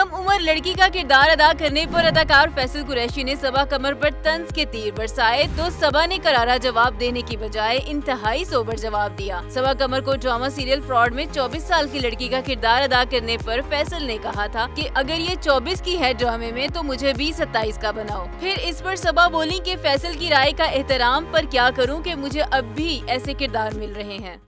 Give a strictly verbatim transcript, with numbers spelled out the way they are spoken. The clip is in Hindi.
कम उम्र लड़की का किरदार अदा करने पर अदाकार फैसल कुरैशी ने सबा कमर पर तंज के तीर बरसाए तो सबा ने करारा जवाब देने की बजाय इंतहाई सोबर जवाब दिया। सबा कमर को ड्रामा सीरियल फ्रॉड में चौबीस साल की लड़की का किरदार अदा करने पर फैसल ने कहा था कि अगर ये चौबीस की है ड्रामे में तो मुझे भी सत्ताईस का बनाओ। फिर इस पर सबा बोली कि फैसल की राय का एहतराम पर क्या करूं कि मुझे अब भी ऐसे किरदार मिल रहे हैं।